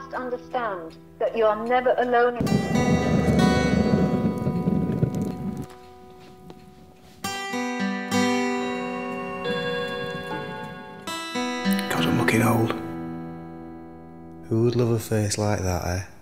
must understand that you are never alone in... God, I'm looking old. Who would love a face like that, eh?